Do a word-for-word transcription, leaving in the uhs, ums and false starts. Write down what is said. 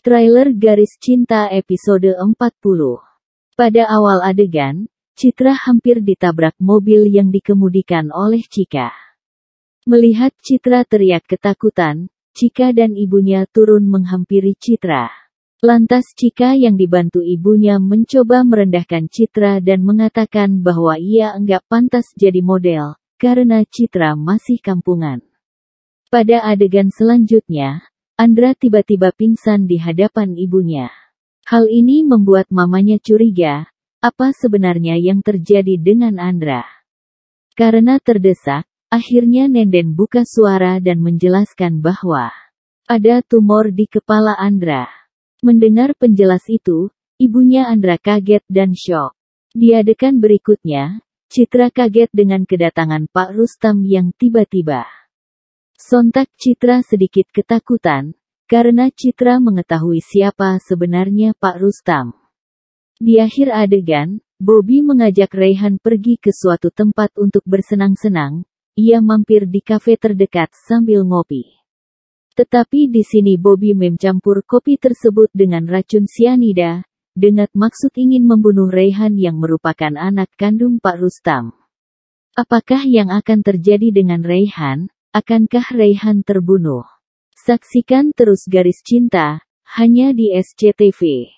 Trailer Garis Cinta episode empat puluh. Pada awal adegan, Citra hampir ditabrak mobil yang dikemudikan oleh Chika. Melihat Citra teriak ketakutan, Chika dan ibunya turun menghampiri Citra. Lantas Chika yang dibantu ibunya mencoba merendahkan Citra dan mengatakan bahwa ia enggak pantas jadi model, karena Citra masih kampungan. Pada adegan selanjutnya, Andra tiba-tiba pingsan di hadapan ibunya. Hal ini membuat mamanya curiga, apa sebenarnya yang terjadi dengan Andra. Karena terdesak, akhirnya Nenden buka suara dan menjelaskan bahwa ada tumor di kepala Andra. Mendengar penjelas itu, ibunya Andra kaget dan syok. Di adegan berikutnya, Citra kaget dengan kedatangan Pak Rustam yang tiba-tiba. Sontak Citra sedikit ketakutan, karena Citra mengetahui siapa sebenarnya Pak Rustam. Di akhir adegan, Bobby mengajak Raihan pergi ke suatu tempat untuk bersenang-senang. Ia mampir di kafe terdekat sambil ngopi. Tetapi di sini Bobby mencampur kopi tersebut dengan racun sianida, dengan maksud ingin membunuh Raihan yang merupakan anak kandung Pak Rustam. Apakah yang akan terjadi dengan Raihan? Akankah Raihan terbunuh? Saksikan terus Garis Cinta, hanya di S C T V.